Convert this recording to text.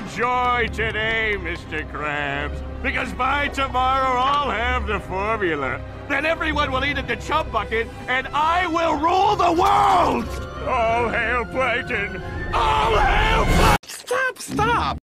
enjoy today, Mr. Krabs, because by tomorrow I'll have the formula. Then everyone will eat at the chum bucket, and I will rule the world! All hail Plankton! All hail Plankton! Stop!